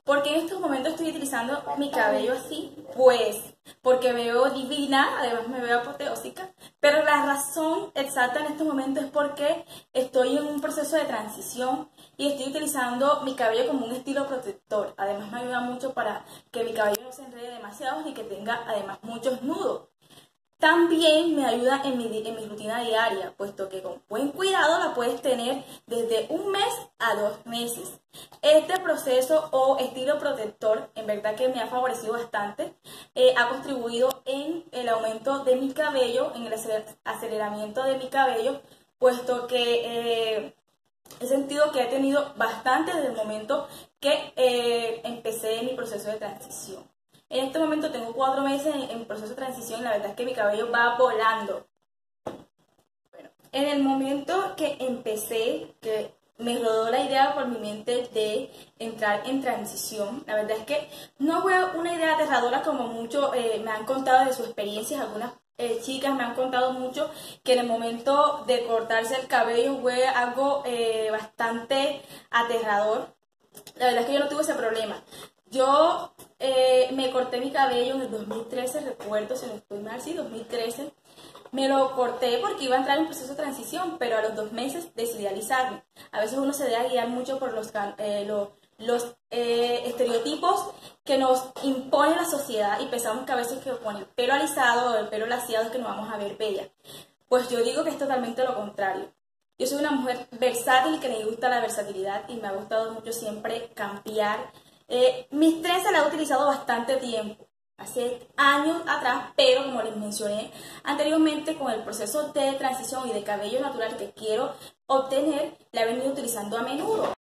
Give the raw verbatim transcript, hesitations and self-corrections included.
¿Por qué en estos momentos estoy utilizando mi cabello así? Pues porque me veo divina, además me veo apoteósica, pero la razón exacta en este momento es porque estoy en un proceso de transición y estoy utilizando mi cabello como un estilo protector. Además me ayuda mucho para que mi cabello no se enrede demasiado ni que tenga además muchos nudos. También me ayuda en mi, en mi rutina diaria, puesto que con buen cuidado la puedes tener desde un mes a dos meses. Este proceso o estilo protector, en verdad que me ha favorecido bastante, eh, ha contribuido en el aumento de mi cabello, en el aceleramiento de mi cabello, puesto que eh, he sentido que he tenido bastante desde el momento que eh, empecé mi proceso de transición. En este momento tengo cuatro meses en, en proceso de transición y la verdad es que mi cabello va volando. Bueno, en el momento que empecé, que me rodó la idea por mi mente de entrar en transición, la verdad es que no fue una idea aterradora como muchos eh, me han contado de sus experiencias. Algunas eh, chicas me han contado mucho que en el momento de cortarse el cabello fue algo eh, bastante aterrador. La verdad es que yo no tuve ese problema. Yo eh, me corté mi cabello en el dos mil trece, recuerdo, si no estoy mal, sí, dos mil trece. Me lo corté porque iba a entrar en un proceso de transición, pero a los dos meses decidí alisarme. A veces uno se deja guiar mucho por los, eh, los, los eh, estereotipos que nos impone la sociedad y pensamos que a veces que con el pelo alisado o el pelo laciado es que nos vamos a ver bella. Pues yo digo que es totalmente lo contrario. Yo soy una mujer versátil que le gusta la versatilidad y me ha gustado mucho siempre cambiar. Eh, mis trenzas las he utilizado bastante tiempo, hace años atrás, pero como les mencioné anteriormente, con el proceso de transición y de cabello natural que quiero obtener, la he venido utilizando a menudo.